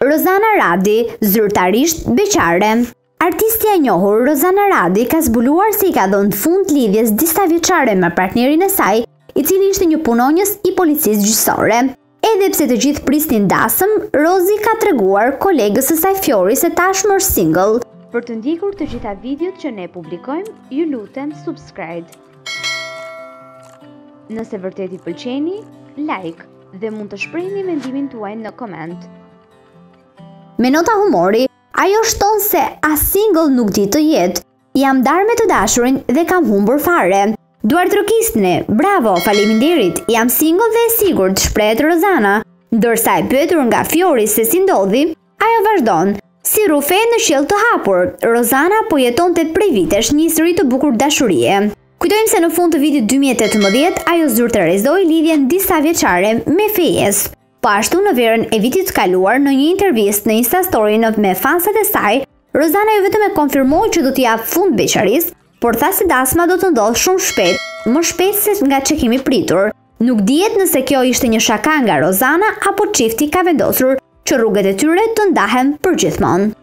Rozana Radi, zyrtarisht Beqare. Artistja e njohur Rozana Radi ka zbuluar se i ka dhënë fund lidhjes disa vjeçare me partnerin e saj, i cili ishte një punonjës i policisë gjyqësore. Edhe pse të gjithë prisnin dasëm, Rozi ka treguar kolegës së saj Fjori se tashmë është single. Për të ndjekur të gjitha videot që ne publikojmë, ju lutem subscribe. Nëse vërtet i pëlqeni, like dhe mund të shprehni mendimin tuaj në koment. Me nota humori, ajo shton se as single nuk di të jetë. Jam darë me të dashurin dhe kam humbur fare. Duart rokisni, bravo, faleminderit, jam single dhe e sigurt, shprehet Rozana. Ndërsa e pyetur nga Fjori se si ndodhi, ajo vazhdon: si rufe në qiell të hapur, Rozana po jetonte prej vitesh një histori të bukur dashurie. Kujtojmë se në fund të vitit 2018 ajo zyrtarizoi lidhjen disa vjeçare me fejes. Po ashtu në verën e vitit të kaluar në një intervistë në Instastory me fansat e saj, Rozana jo vetëm e konfirmoi që do t'i jap fund beqarisë, por tha se dasma do të ndodhë shumë shpejt, më shpejt se nga që kemi pritur. Nuk dihet nëse kjo ishte një shaka nga Rozana apo çifti ka vendosur që rrugët e tyre të ndahen përgjithmonë.